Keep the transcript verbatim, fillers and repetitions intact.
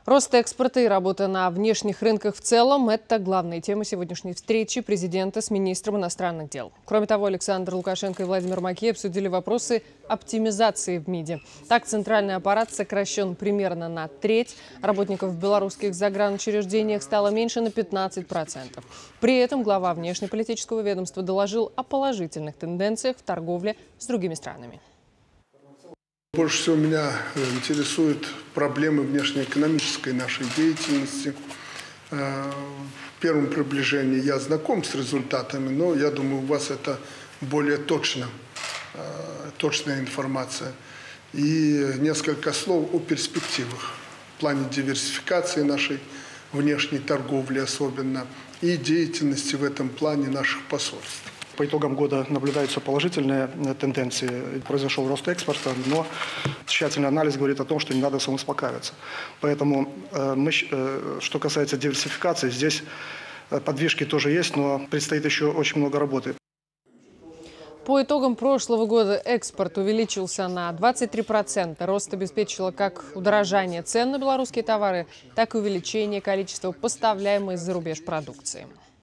Рост экспорта и работа на внешних рынках в целом – это главные темы сегодняшней встречи президента с министром иностранных дел. Кроме того, Александр Лукашенко и Владимир Макей обсудили вопросы оптимизации в МИДе. Так, центральный аппарат сокращен примерно на треть. Работников в белорусских загранучреждениях стало меньше на пятнадцать процентов. При этом глава внешнеполитического ведомства доложил о положительных тенденциях в торговле с другими странами. Больше всего меня интересуют проблемы внешнеэкономической нашей деятельности. В первом приближении я знаком с результатами, но я думаю, у вас это более точно, точная информация. И несколько слов о перспективах в плане диверсификации нашей внешней торговли особенно и деятельности в этом плане наших посольств. По итогам года наблюдаются положительные тенденции. Произошел рост экспорта, но тщательный анализ говорит о том, что не надо самоуспокаиваться. Поэтому, мы, что касается диверсификации, здесь подвижки тоже есть, но предстоит еще очень много работы. По итогам прошлого года экспорт увеличился на двадцать три процента. Рост обеспечило как удорожание цен на белорусские товары, так и увеличение количества поставляемой за рубеж продукции.